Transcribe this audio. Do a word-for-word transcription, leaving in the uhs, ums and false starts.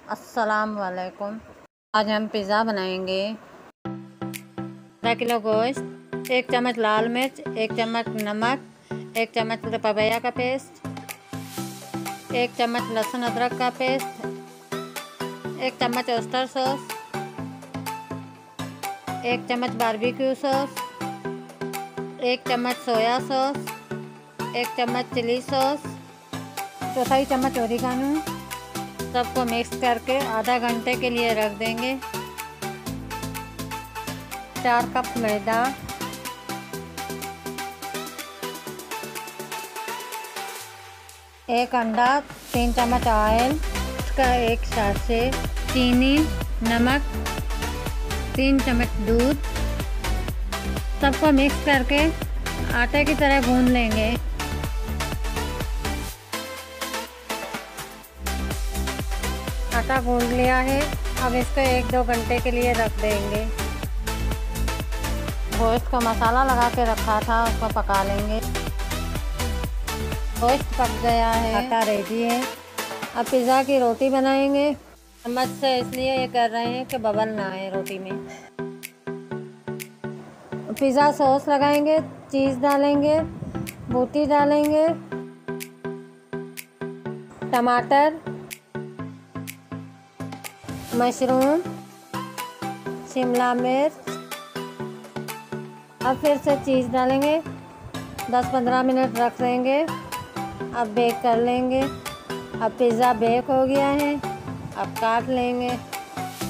अस्सलाम वालेकुम। आज हम पिज़्ज़ा बनाएंगे। आधा किलो गोश्त, एक चम्मच लाल मिर्च, एक चम्मच नमक, एक चम्मच पपाया का पेस्ट, एक चम्मच लहसुन अदरक का पेस्ट, एक चम्मच ऑयस्टर सॉस, एक चम्मच बारबेक्यू सॉस, एक चम्मच सोया सॉस, एक चम्मच चिली सॉस, चौथाई चम्मच ओरिगानो। सबको मिक्स करके आधा घंटे के लिए रख देंगे। चार कप मैदा, एक अंडा, तीन चम्मच ऑयल का एक साशे, चीनी, नमक, तीन चम्मच दूध। सबको मिक्स करके आटे की तरह गूंद लेंगे। आटा गूंद लिया है। अब इसको एक दो घंटे के लिए रख देंगे। गोश्त को मसाला लगा के रखा था, उसको पका लेंगे। गोश्त पक गया है, आटा रेडी है। अब पिज़्ज़ा की रोटी बनाएंगे। चम्मच से इसलिए ये कर रहे हैं कि बबल ना आए रोटी में। पिज़्ज़ा सॉस लगाएंगे, चीज़ डालेंगे, बूटी डालेंगे, टमाटर, मशरूम, शिमला मिर्च। अब फिर से चीज़ डालेंगे। दस पंद्रह मिनट रख देंगे। अब बेक कर लेंगे। अब पिज़्ज़ा बेक हो गया है। अब काट लेंगे।